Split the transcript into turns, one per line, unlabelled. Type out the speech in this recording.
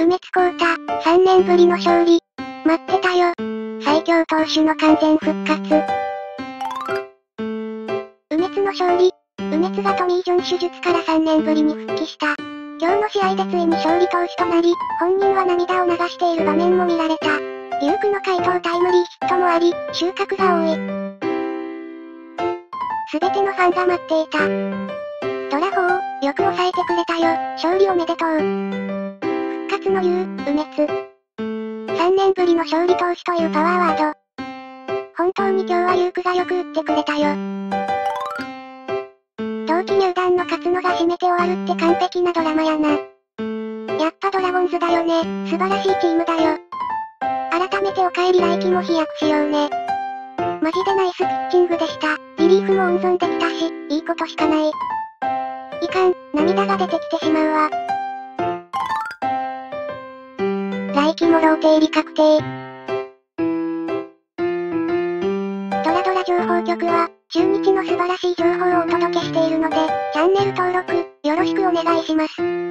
梅津浩太、3年ぶりの勝利。待ってたよ。最強投手の完全復活。梅津の勝利。梅津がトミー・ジョン手術から3年ぶりに復帰した。今日の試合でついに勝利投手となり、本人は涙を流している場面も見られた。デュークの回答タイムリーヒットもあり、収穫が多い。すべてのファンが待っていた。ドラゴー、よく抑えてくれたよ、勝利おめでとう。復活の言う、梅津。3年ぶりの勝利投手というパワーワード。本当に今日はユークがよく打ってくれたよ。同期入団の勝野が締めて終わるって完璧なドラマやな。やっぱドラゴンズだよね、素晴らしいチームだよ。改めてお帰り来季も飛躍しようね。マジでナイスピッチングでした。リリーフも温存できたし、いいことしかない。いかん、涙が出てきてしまうわ。来季もローテ入り確定。ドラドラ情報局は、中日の素晴らしい情報をお届けしているので、チャンネル登録、よろしくお願いします。